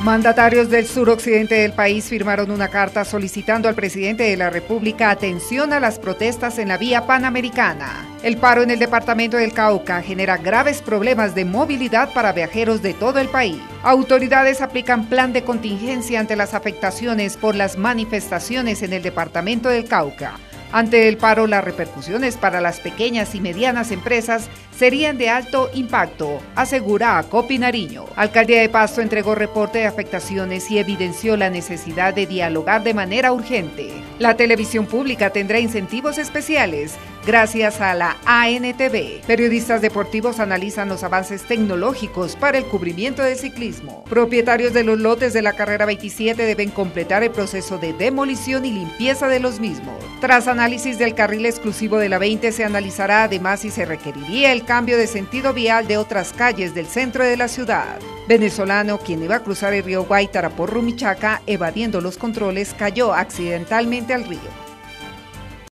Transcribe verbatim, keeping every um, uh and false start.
Mandatarios del suroccidente del país firmaron una carta solicitando al presidente de la República atención a las protestas en la vía panamericana. El paro en el departamento del Cauca genera graves problemas de movilidad para viajeros de todo el país. Autoridades aplican plan de contingencia ante las afectaciones por las manifestaciones en el departamento del Cauca. Ante el paro, las repercusiones para las pequeñas y medianas empresas serían de alto impacto, asegura Acopi Nariño. Alcaldía de Pasto entregó reporte de afectaciones y evidenció la necesidad de dialogar de manera urgente. La televisión pública tendrá incentivos especiales gracias a la A N T V. Periodistas deportivos analizan los avances tecnológicos para el cubrimiento del ciclismo. Propietarios de los lotes de la carrera veintisiete deben completar el proceso de demolición y limpieza de los mismos. Tras análisis del carril exclusivo de la veinte, se analizará además si se requeriría el cambio de sentido vial de otras calles del centro de la ciudad. Venezolano, quien iba a cruzar el río Guaitara por Rumichaca, evadiendo los controles, cayó accidentalmente al río.